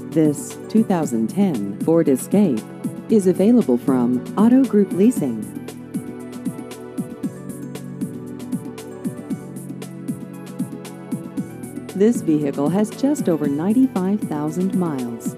This 2010 Ford Escape is available from Auto Group Leasing. This vehicle has just over 95,000 miles.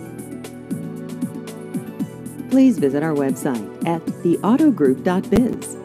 Please visit our website at theautogroup.biz.